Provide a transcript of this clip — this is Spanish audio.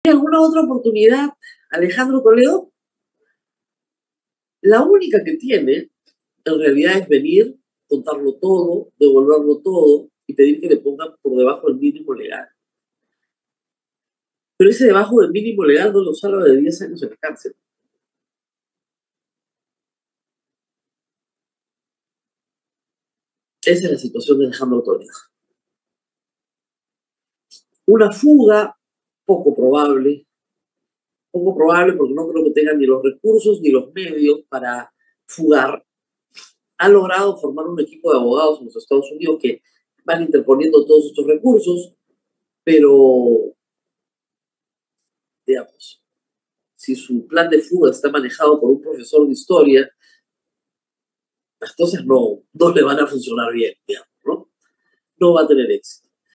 ¿Tiene alguna otra oportunidad Alejandro Toledo? La única que tiene, en realidad, es venir, contarlo todo, devolverlo todo y pedir que le pongan por debajo del mínimo legal. Pero ese debajo del mínimo legal no lo salva de 10 años en la cárcel. Esa es la situación de Alejandro Toledo. Una fuga poco probable porque no creo que tengan ni los recursos ni los medios para fugar. Han logrado formar un equipo de abogados en los Estados Unidos que van interponiendo todos estos recursos, pero, digamos, si su plan de fuga está manejado por un profesor de historia, las cosas no le van a funcionar bien, digamos, ¿no? No va a tener éxito.